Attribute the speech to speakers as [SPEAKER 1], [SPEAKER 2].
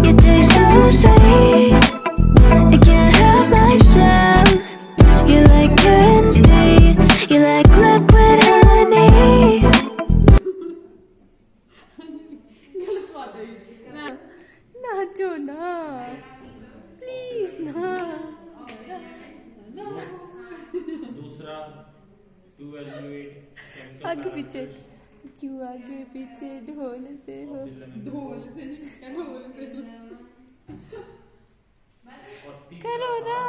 [SPEAKER 1] You taste so sweet, I can't help myself. You like candy, you like liquid honey.
[SPEAKER 2] नाचो ना please ना।
[SPEAKER 3] दूसरा to valuate
[SPEAKER 2] आगे पीछे क्यों आगे पीछे ढोलते हो ढोलते करो ना।